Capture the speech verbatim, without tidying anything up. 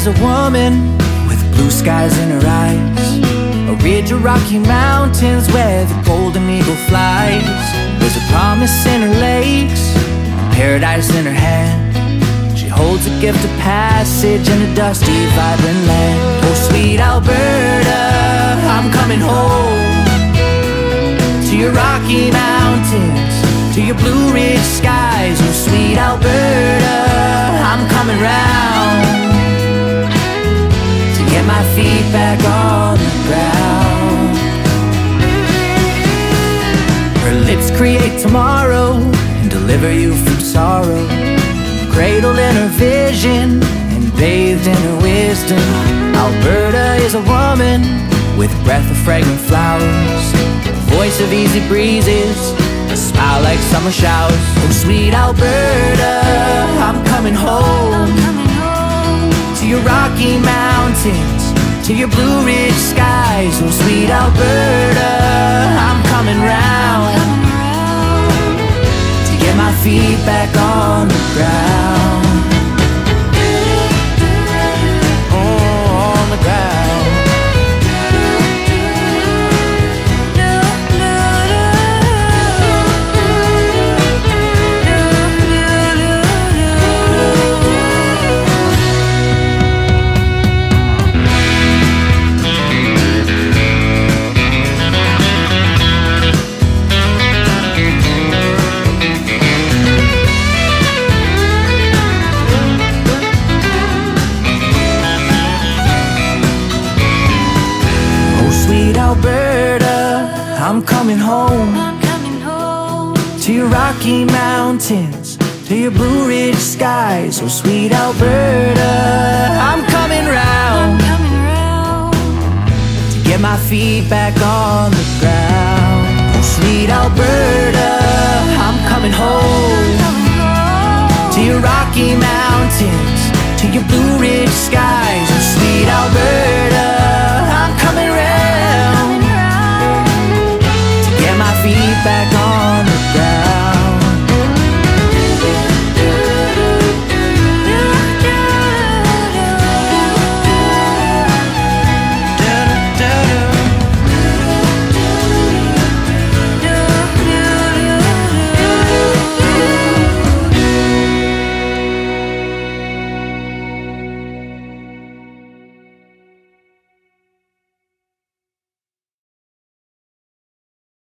a woman with blue skies in her eyes, a ridge of Rocky Mountains where the golden eagle flies. There's a promise in her legs, paradise in her hand. She holds a gift of passage in a dusty, vibrant land. Oh, sweet Alberta, I'm coming home to your Rocky Mountains, to your Blue Ridge skies. Oh, sweet Alberta, I'm coming round to get my feet back on the ground. Her lips create tomorrow and deliver you from sorrow, cradled in her vision and bathed in her wisdom. Alberta is a woman with breath of fragrant flowers, voice of easy breezes, a smile like summer showers. Oh, sweet Alberta, I'm coming home to your Rocky Mountains, to your Blue Ridge skies. Oh, sweet Alberta, I'm coming round to get my feet back on the ground. Oh, on the ground. Alberta, I'm coming home, I'm coming home to your Rocky Mountains, to your Blue Ridge skies. Oh, sweet Alberta, I'm coming round, I'm coming round to get my feet back on the ground. Oh, sweet Alberta, I'm coming home, I'm coming home to your Rocky Mountains, to your Blue Ridge skies. Oh, sweet Alberta, I'm coming round, my feet back